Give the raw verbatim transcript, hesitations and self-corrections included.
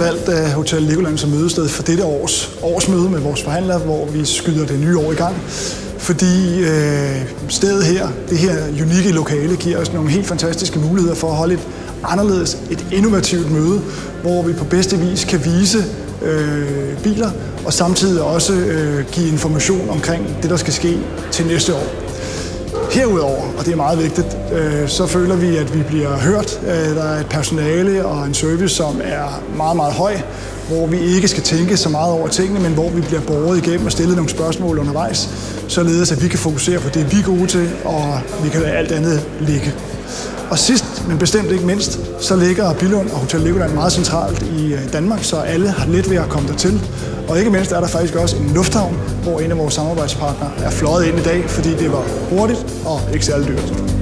valgt uh, Hotel Legoland som mødested for dette års årsmøde med vores forhandlere, hvor vi skyder det nye år i gang. Fordi øh, stedet her, det her unikke lokale, giver os nogle helt fantastiske muligheder for at holde et anderledes, et innovativt møde, hvor vi på bedste vis kan vise øh, biler og samtidig også øh, give information omkring det, der skal ske til næste år. Herudover, og det er meget vigtigt, øh, så føler vi, at vi bliver hørt. Øh, der er et personale og en service, som er meget, meget høj, hvor vi ikke skal tænke så meget over tingene, men hvor vi bliver båret igennem og stillet nogle spørgsmål undervejs, således at vi kan fokusere på det, vi er gode til, og vi kan lade alt andet ligge. Og sidst, men bestemt ikke mindst, så ligger Billund og Hotel Legoland meget centralt i Danmark, så alle har let ved at komme dertil. Og ikke mindst er der faktisk også en lufthavn, hvor en af vores samarbejdspartnere er fløjet ind i dag, fordi det var hurtigt og ikke særlig dyrt.